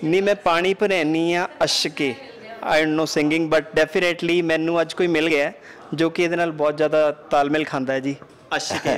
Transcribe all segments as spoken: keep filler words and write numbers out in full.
नहीं मैं पानी भरैनी हाँ अशके I don't know singing but definitely मैनू अज कोई मिल गया जो कि ये बहुत ज़्यादा तालमेल खाता है जी अशके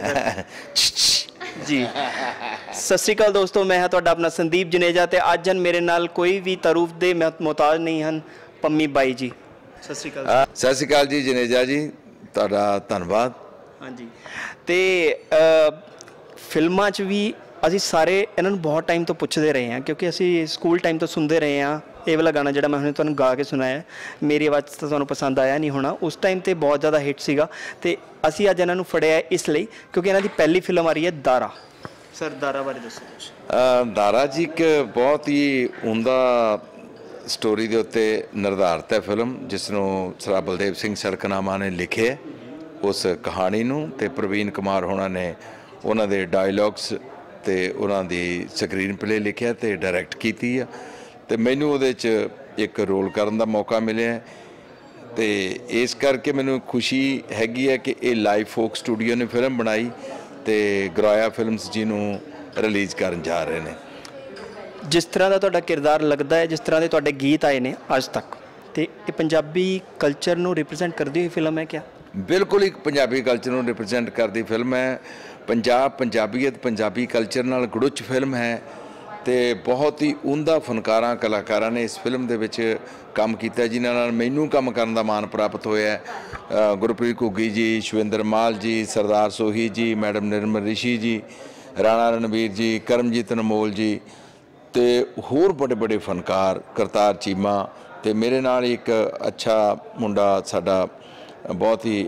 जी। सत श्री अकाल दोस्तों, मैं हाँ तुहाडा अपना संदीप जनेजा ते अज हन मेरे नाल कोई भी तारूफ दे मोहताज नहीं हैं पंमी बाई जी। सत श्री अकाल। सत श्री अकाल जी जनेजा जी, तुहाडा धन्नवाद। हाँ जी ते फिल्मां च भी असी सारे इन्होंने बहुत टाइम तो पूछते रहे हैं क्योंकि असी स्कूल टाइम तो सुनते रहे हैं। ये वाला गाना जो मैं हुणे तुहानूं गा के सुनाया मेरी आवाज़ तो तुहानूं पसंद आया नहीं होना, उस टाइम तो बहुत ज़्यादा हिट सीगा ते असी अज इन्हों फड़िया इसलिए क्योंकि इन्हों की पहली फिल्म आ रही है दारा। सर दारा बारे दसो कुछ। दारा जी एक बहुत ही उमदा स्टोरी के उत्ते निर्धारित है फिल्म, जिसनों सरा बलदेव सिंह सड़कनामा ने लिखे उस कहानी नूं ते प्रवीण कुमार होना ने उन्हां दे डायलॉग्स ते उन्हां दी स्क्रीन प्ले लिखिया ते डायरैक्ट कीती है ते मैनू उहदे च एक रोल करन दा मौका मिलिया ते इस करके मैनू खुशी हैगी है कि ये लाइव फोक स्टूडियो ने फिल्म बनाई ते ग्राया फिल्म्स जी नूं रिलीज़ करन जा रहे हैं। जिस तरह का तुहाडा किरदार लगता है, जिस तरह के तुहाडे गीत आए ने अज तक, तो ये पंजाबी कल्चर नूं रिप्रजेंट करती हुई फिल्म है क्या? बिल्कुल एक पंजाबी कल्चर नूं रिप्रजेंट करती फिल्म है। पंजाब पंजाबीयत पंजाबी कल्चर नाल गुड़ुच फिल्म है तो बहुत ही उमदा फनकारां कलाकारां ने इस फिल्म दे विच काम किया जिन्हां नाल मैनूं काम करन दा मान प्राप्त होया है। गुरप्रीत घुग्गी जी, शविंदर माल जी, सरदार सोही जी, मैडम निर्मल रिशी जी, राणा रणवीर जी, करमजीत अनमोल जी ते होर बड़े बड़े फनकार, करतार चीमा ते मेरे नाल एक अच्छा मुंडा साडा बहुत ही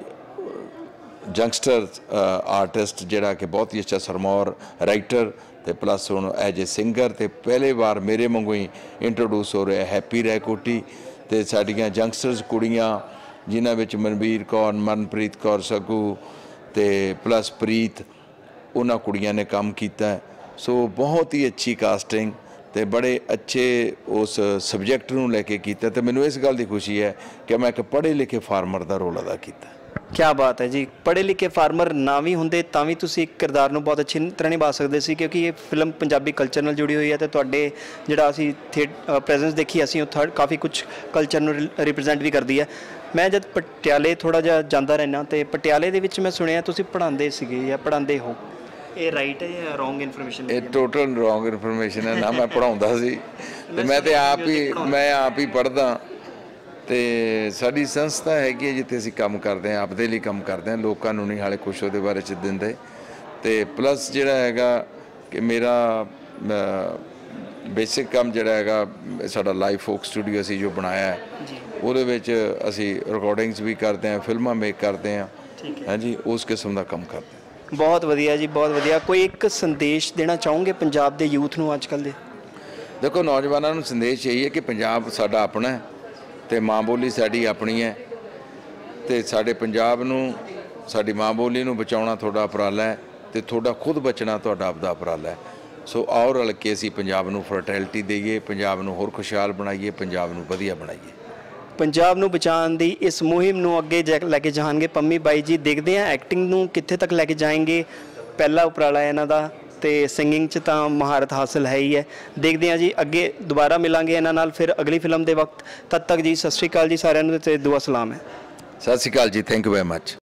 यंगस्टर आर्टिस्ट जिहड़ा कि बहुत ही अच्छा सरमौर राइटर ते प्लस हुण एज ए सिंगर ते पहले बार मेरे वांगू ही इंट्रोड्यूस हो रहा है हैप्पी रैकोटी ते साडियां यंगस्टर्स कुड़ियां जिन्हां विच मनवीर कौर, मनप्रीत कौर सगू ते प्लस प्रीत, उन्हां कुड़ियां ने काम किया। सो बहुत ही अच्छी कास्टिंग ते बड़े अच्छे उस सबजैक्ट नूं लैके कीता ते मैनूं इस गल दी खुशी है कि मैं एक पढ़े लिखे फार्मर का रोल अदा किया। क्या बात है जी, पढ़े लिखे फार्मर ना भी होंदे तां भी तुसीं एक किरदार नूं बहुत अच्छी तरह निभा सकते सी क्योंकि ये फिल्म पंजाबी कल्चर नाल जुड़ी हुई है तो तुहाडे जिहड़ा असीं थिएट प्रेजेंस देखी असीं उत्थे काफ़ी कुछ कल्चर नूं रिप्रजेंट भी करदी है। मैं जब पटियाले थोड़ा जिहा जांदा रहना तो पटियाले दे विच मैं सुनिया तुसीं पढ़ांदे सीगे या पढ़ांदे हो, ये राइट है या रॉन्ग इन्फॉर्मेशन? ये टोटल रॉन्ग इन्फॉर्मेशन है ना, मैं पढ़ाउंदा सी ते मैं तो आप ही मैं आप ही पढ़दा ते साडी संस्था हैगी जिथे असीं काम करते हैं आपदे लिए काम करते हैं, लोकां नूं नहीं हाले कुछ उहदे बारे च दिंदे ते प्लस जिहड़ा हैगा कि मेरा बेसिक काम जिहड़ा हैगा साडा लाइव फोक स्टूडियो असीं जो बनाया है उहदे विच असीं रिकॉर्डिंग्स भी करते हैं, फिल्मां मेक करते हैं। हाँ जी, उस किस्म का काम करते हैं। बहुत वधिया जी, बहुत वधिया। कोई एक संदेश देना चाहोगे पंजाब दे यूथ नूं अजकल दे? देखो नौजवानों नूं संदेश यही है कि पंजाब साडा अपना है ते माँ बोली साड़ी अपनी है ते साडे पंजाब नूं साडी माँ बोली नूं बचाउणा तुहाडा उपराला है ते तुहाडा खुद बचना तुहाडा आपदा उपराला है। सो आओ रल के असीं पंजाब नूं फर्टैलिटी देईए, पंजाब नूं होर खुशहाल बनाईए, पंजाब नूं वधिया बनाईए। पंजाब नूं बचाउण दी इस मुहिम नूं अगे लैके जाणगे पंमी बाई जी। देखते हैं एक्टिंग नूं कित्थे तक लैके जाएंगे, पहला उपराला है इन्हां दा ते सिंगिंग च तां महारत हासिल है ही है। देखते हैं जी अगे दोबारा मिलांगे इन्हां नाल फिर अगली फिल्म के वक्त। तद तक जी सत श्री अकाल जी सारिआं नूं ते दुआ सलाम है। सत श्री अकाल जी, थैंक यू वेरी मच।